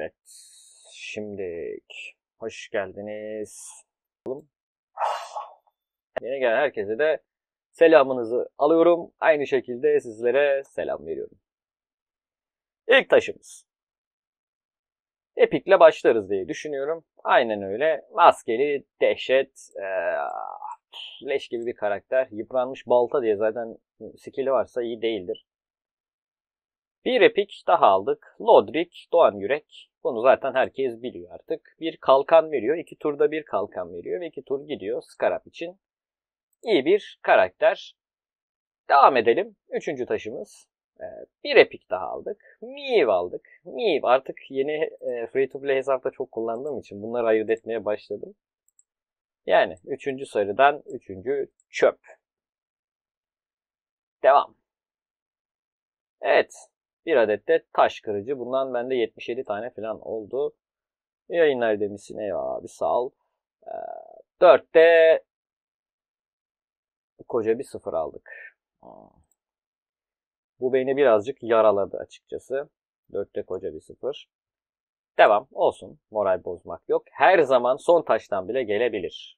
Evet. Şimdi hoş geldiniz. Yeni gelen herkese de selamınızı alıyorum. Aynı şekilde sizlere selam veriyorum. İlk taşımız. Epic'le başlarız diye düşünüyorum. Aynen öyle. Maskeli, dehşet, leş gibi bir karakter. Yıpranmış balta diye zaten skill'i varsa iyi değildir. Bir Epic daha aldık. Lodrik, Doğan Yürek. Bunu zaten herkes biliyor artık. Bir kalkan veriyor. 2 turda bir kalkan veriyor. Ve 2 tur gidiyor Scarab için. İyi bir karakter. Devam edelim. Üçüncü taşımız. Bir Epic daha aldık. Miiv aldık. Miiv artık yeni free to play hesapta çok kullandığım için bunları ayırt etmeye başladım. Yani üçüncü sarıdan üçüncü çöp. Devam. Evet. Bir adet de taş kırıcı. Bundan bende 77 tane falan oldu. Yayınlar demişsin. Eyvallah abi sağ ol. 4'te koca bir 0 aldık. Bu beni birazcık yaraladı açıkçası. 4'te koca bir 0. Devam olsun. Moral bozmak yok. Her zaman son taştan bile gelebilir.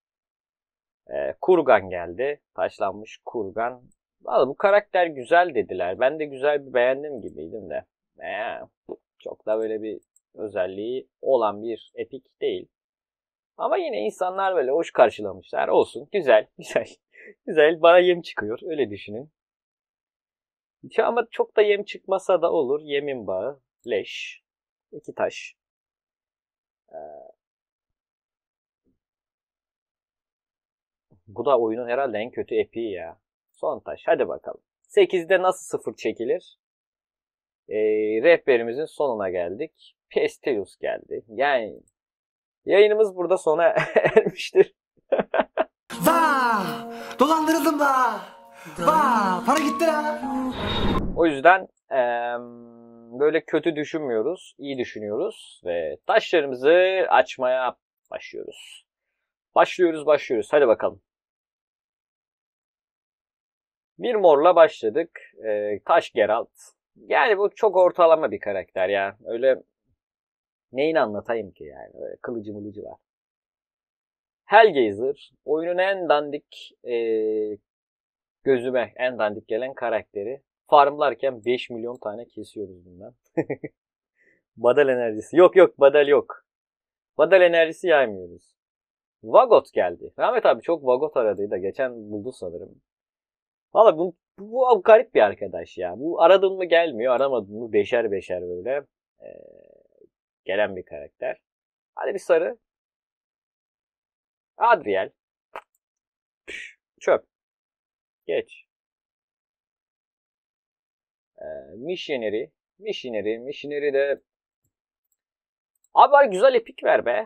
Kurgan geldi. Taşlanmış Kurgan. Vallahi bu karakter güzel dediler. Ben de güzel bir beğendim gibiydim de. Çok da böyle bir özelliği olan bir epik değil. Ama yine insanlar böyle hoş karşılamışlar. Olsun. Güzel. Güzel. Güzel. Bana yem çıkıyor. Öyle düşünün. Ama çok da yem çıkmasa da olur. Yemin bağı. Leş. 2 taş. Bu da oyunun herhalde en kötü epiği ya. Son taş. Hadi bakalım. 8'de nasıl 0 çekilir? Rehberimizin sonuna geldik. Pestelius geldi. Yani yayınımız burada sona ermiştir. Vaa! Dolandırıldım da! Vaa! Para gitti la! O yüzden böyle kötü düşünmüyoruz. İyi düşünüyoruz. Ve taşlarımızı açmaya başlıyoruz. Başlıyoruz. Hadi bakalım. Bir morla başladık. Taş Geralt. Yani bu çok ortalama bir karakter ya. Öyle neyini anlatayım ki yani. Öyle kılıcı mılıcı var. Hellgaiser. Oyunun en dandik gözüme en dandik gelen karakteri. Farmlarken 5 milyon tane kesiyoruz bundan. Badal enerjisi. Yok badal yok. Badal enerjisi yaymıyoruz. Vagot geldi. Rahmet abi çok Vagot aradıydı da geçen buldu sanırım. Valla bu garip bir arkadaş ya. Bu aradın mı gelmiyor, aramadın mı beşer beşer böyle gelen bir karakter. Hadi bir sarı. Adriel. Çöp. Geç. Missionary. Missionary de abi var güzel epik ver be.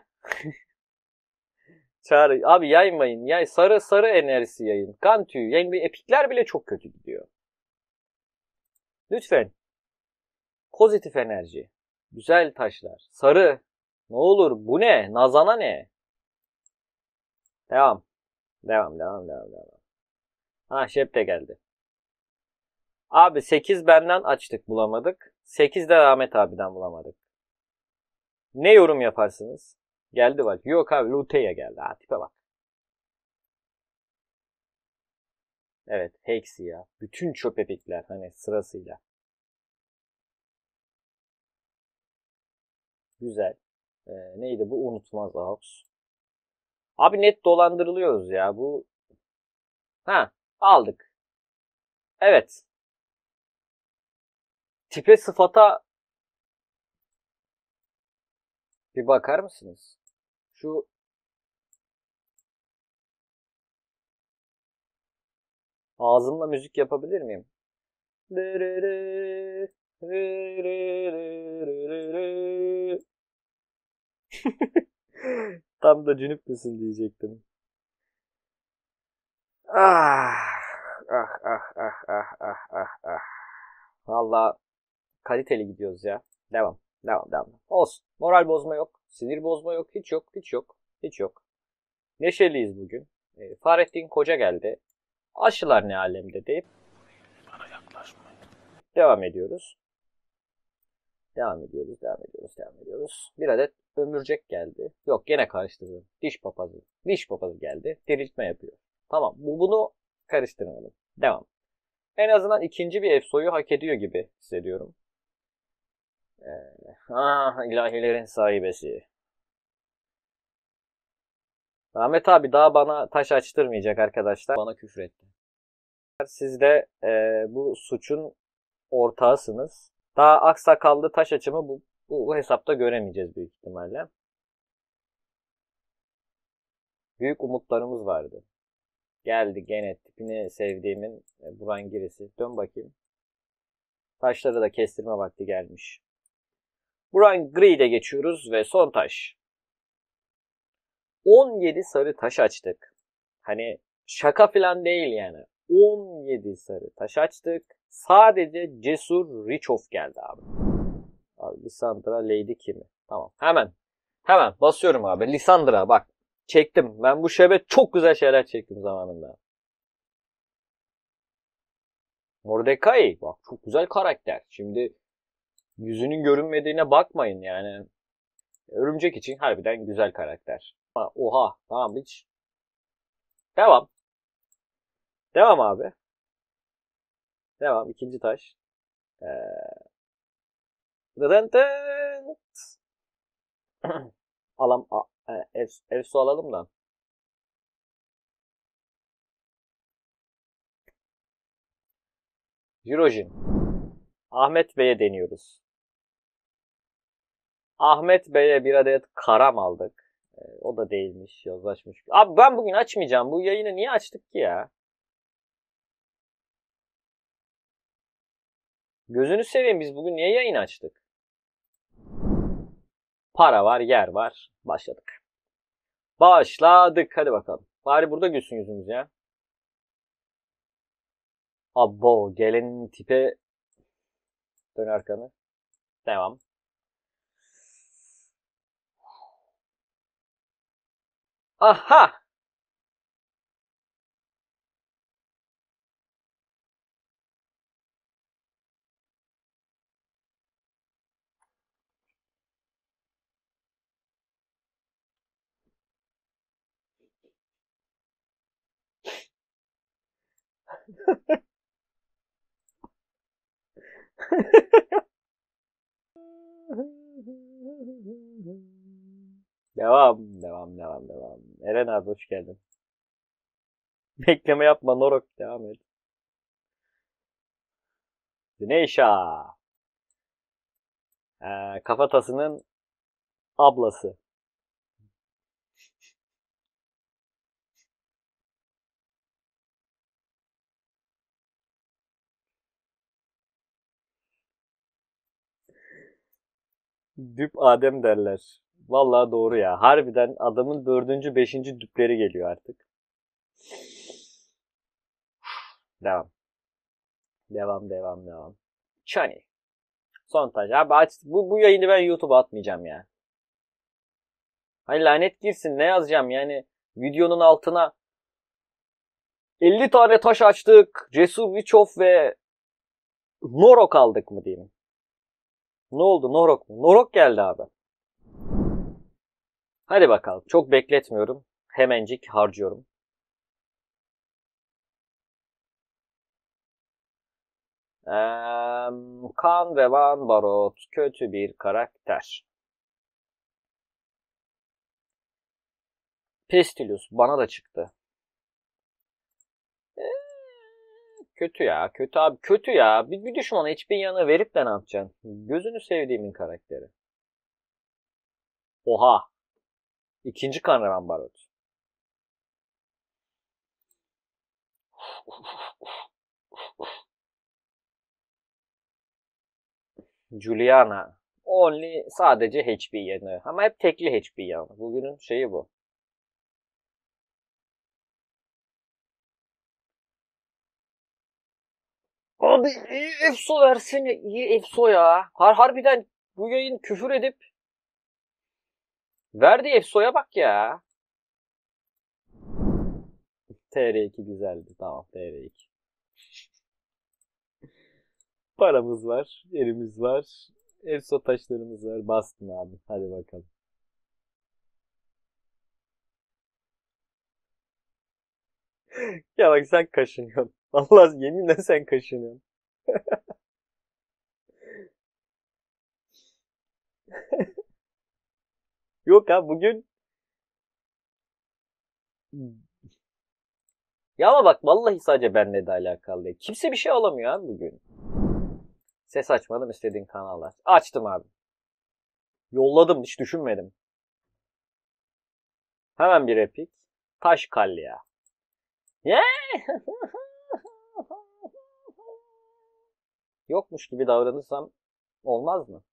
Çağrı. Abi yaymayın. Yay sarı enerjisi yayın. Kan tüyü. Yani epikler bile çok kötü gidiyor. Lütfen. Pozitif enerji. Güzel taşlar. Sarı. Ne olur bu ne? Nazana ne? Devam. Ha Şep de geldi. Abi 8 benden açtık bulamadık. 8 de Rahmet abiden bulamadık. Ne yorum yaparsınız? Geldi bak. Yok abi Lute'ye geldi. Ha tipe bak. Evet Hexi ya. Bütün çöp epikler hani sırasıyla. Güzel. Neydi bu? Unutmaz Aux. Abi net dolandırılıyoruz ya. Bu ha aldık. Evet. Tipe sıfata bir bakar mısınız? Şu ağzımla müzik yapabilir miyim? Tam da cünüp müsün diyecektim. Ah, ah. Valla kaliteli gidiyoruz ya. Devam. Olsun. Moral bozma yok. Sinir bozma yok. Hiç yok. Neşeliyiz bugün. Fahrettin Koca geldi. Aşılar ne alemde deyip Bana yaklaşmayın. devam ediyoruz. Devam ediyoruz, devam ediyoruz, devam ediyoruz. Bir adet ömürcek geldi. Yok, gene karıştırdım. Diş papazı. Diş papazı geldi. Diriltme yapıyor. Tamam, bunu karıştırmadım. Devam. En azından ikinci bir efsoyu hak ediyor gibi hissediyorum. İlahilerin sahibesi. Ahmet abi daha bana taş açtırmayacak arkadaşlar. Bana küfür etti. Siz de bu suçun ortağısınız. Daha aksakallı taş açımı bu hesapta göremeyeceğiz büyük ihtimalle. Büyük umutlarımız vardı. Geldi gene tipini sevdiğimin Buran Girisi. Dön bakayım. Taşları da kestirme vakti gelmiş. Buran Gri'de geçiyoruz ve son taş. 17 sarı taş açtık. Hani şaka falan değil yani. 17 sarı taş açtık. Sadece Cesur Richoff geldi abi. Abi Lissandra Lady kimi? Tamam. Hemen basıyorum abi. Lissandra bak. Çektim. Ben bu şebet çok güzel şeyler çektim zamanında. Mordecai. Bak çok güzel karakter. Şimdi yüzünün görünmediğine bakmayın yani. Örümcek için harbiden güzel karakter. Oha. Tamam hiç. Devam. Devam abi. Devam. İkinci taş. Ee... Efsu alalım da. Jirojin. Ahmet Bey'e deniyoruz. Ahmet Bey'e bir adet karam aldık. O da değilmiş, yozlaşmış. Abi ben bugün açmayacağım. Bu yayını niye açtık ki ya? Gözünü seveyim, biz bugün niye yayın açtık? Para var, yer var. Başladık. Başladık. Hadi bakalım. Bari burada gülsün yüzümüz ya. Abo gelenin tipe. Dön arkanı. Devam. Aha! Devam. Eren abi hoş geldin. Bekleme yapma Norok. Devam et. Dineşa. Kafatasının ablası. Düp Adem derler. Vallahi doğru ya. Harbiden adamın dördüncü, beşinci düpleri geliyor artık. Devam. Devam. Chani. Son taş. Abi bu yayını ben YouTube'a atmayacağım ya. Hayır lanet girsin. Ne yazacağım yani? Videonun altına 50 tane taş açtık. Cesur Vichov ve Norok aldık mı diyeyim. Ne oldu? Norok mu? Norok geldi abi. Hadi bakalım. Çok bekletmiyorum. Hemencik harcıyorum. Kan ve Van Barot kötü bir karakter. Pestilus bana da çıktı. Kötü ya. Kötü abi. Kötü ya. Bir düşmana hiçbir yanı verip de ne yapacaksın? Gözünü sevdiğimin karakteri. Oha. İkinci kan ve Van Barot. Juliana. Only sadece HP yanı. Ama hep tekli HP yanı. Bugünün şeyi bu. Abi iyi EFSO versene. İyi EFSO ya. Harbiden bu yayın küfür edip verdi EFSO'ya bak ya. TR2 güzeldi. Tamam TR2. Paramız var. Yerimiz var. Efso taşlarımız var. Bastın abi. Hadi bakalım. Ya bak sen kaşınıyorsun. Vallahi yeminle sen kaşınıyorsun. Yok abi bugün ya ama bak vallahi sadece benle de alakalı değil. Kimse bir şey alamıyor abi bugün. Ses açmadım istediğin kanallar. Açtım abi. Yolladım hiç düşünmedim. Hemen bir replik. Taş kalya. Yeah! Yokmuş gibi davranırsam olmaz mı?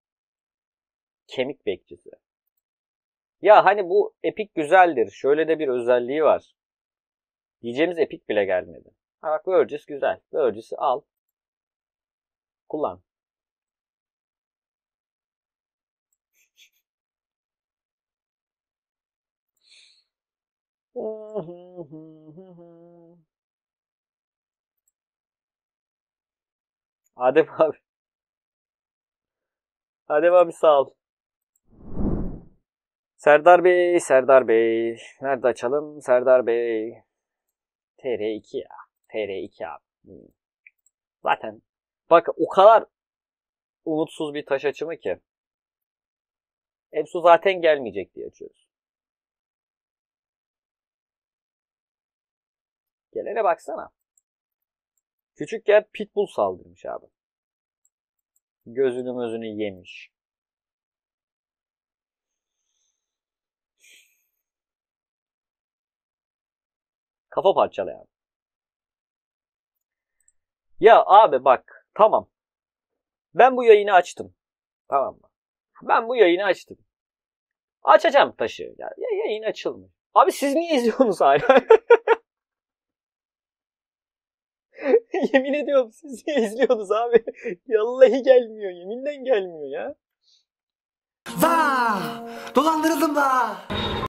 Kemik bekçisi. Ya hani bu epik güzeldir. Şöyle de bir özelliği var. Diyeceğimiz epik bile gelmedi. Ha bak Burgess güzel. Burgess'i al. Kullan. Adem abi. Adem abi sağ ol. Serdar Bey, Serdar Bey. Nerede açalım? Serdar Bey. TR2 ya. TR2 abi. Zaten bak o kadar umutsuz bir taş açımı ki. Efsu zaten gelmeyecek diye açıyoruz. Gelene baksana. Küçükken pitbull saldırmış abi. Gözünü yemiş. Kafa parçalayan. Ya abi bak tamam. Ben bu yayını açtım. Tamam mı? Ben bu yayını açtım. Açacağım taşı. Ya yayın açılmıyor. Abi siz niye izliyorsunuz hala? Yemin ediyorum siz niye izliyorsunuz abi? Vallahi gelmiyor. Yeminle gelmiyor ya. Vah! Dolandırıldım da.